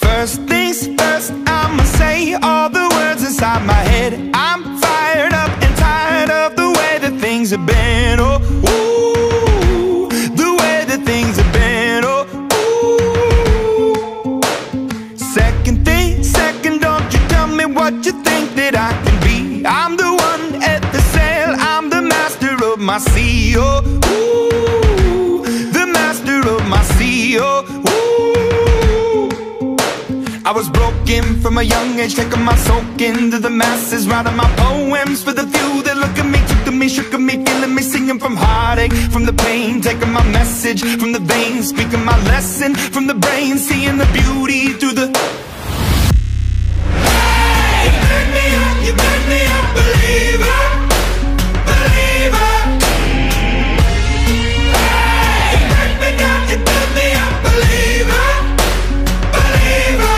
First things first, I'ma say all the words inside my head. I'm fired up and tired of the way that things have been. Oh, ooh, the way that things have been. Oh, ooh. Second thing, second, don't you tell me what you think that I can be. I'm the one at the sail, I'm the master of my sea. Oh, ooh, the master of my sea. Oh, ooh. I was broken from a young age, taking my soak into the masses, writing my poems for the few that look at me, took at me, shook at me, feeling me, singing from heartache, from the pain, taking my message from the veins, speaking my lesson from the brain, seeing the beauty through the... Hey, you burn me up, you burn me up, believer, believer. Hey, you burn me down, you burn me up, believer, believer.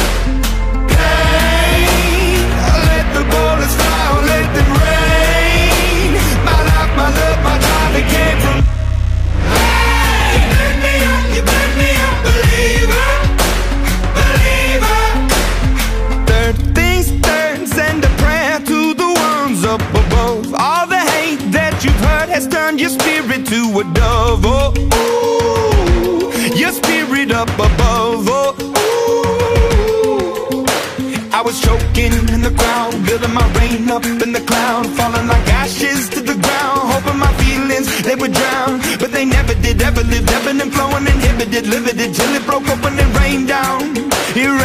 My love, my darling came from. Hey, you burn me up, believer, believer. Third things third, send a prayer to the ones up above. All the hate that you've heard has turned your spirit to a dove. Oh, ooh, your spirit up above. Oh, ooh. I was choking in the crowd, building my rain up in the cloud, falling like ashes to the ground, hoping my feelings, they would drown. But they never did, ever lived, ebbing and flowing, inhibited, limited, till it broke open and rained down. It